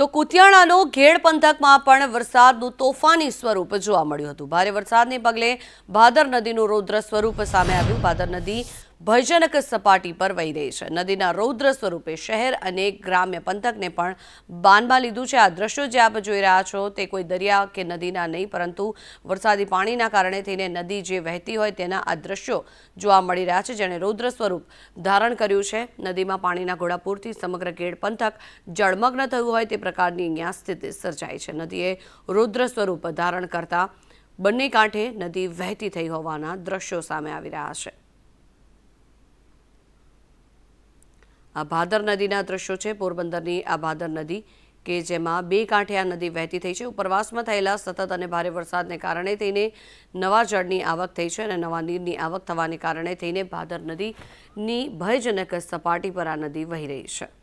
તો કુતિયાણાનો ઘેડ પંથકમાં પણ વરસાદનું તોફાની સ્વરૂપ જોવા મળ્યું હતું। ભારે વરસાદને પગલે ભાદર નદીનું રૌદ્ર સ્વરૂપ સામે આવ્યું। ભાદર નદી ભયજનક સપાટી પર વહી રહી છે। નદીના રૌદ્ર સ્વરૂપે શહેર અને ગ્રામ્ય પંથકને પણ બાનમાં લીધું છે। આ દ્રશ્યો જે આપ જોઈ રહ્યા છો તે કોઈ દરિયા કે નદીના નહીં, પરંતુ વરસાદી પાણીના કારણે થઈને નદી જે વહેતી હોય તેના આ દ્રશ્યો જોવા મળી રહ્યા છે, જેણે રૌદ્ર સ્વરૂપ ધારણ કર્યું છે। નદીમાં પાણીના ઘોડાપૂરથી સમગ્ર ઘેડ પંથક જળમગ્ન થયું હોય તે પ્રકારની અહીંયા સ્થિતિ સર્જાઈ છે। નદીએ રૌદ્ર સ્વરૂપ ધારણ કરતા બંને કાંઠે નદી વહેતી થઈ હોવાના દ્રશ્યો સામે આવી રહ્યા છે। આ ભાદર નદીના દ્રશ્યો છે। પોરબંદરની આ ભાદર નદી કે જેમાં બે કાંઠે આ નદી વહેતી થઈ છે। ઉપરવાસમાં થયેલા સતત અને ભારે વરસાદને કારણે થઈને નવા જળની આવક થઈ છે અને નવા નીરની આવક થવાને કારણે થઈને ભાદર નદીની ભયજનક સપાટી પર આ નદી વહી રહી છે।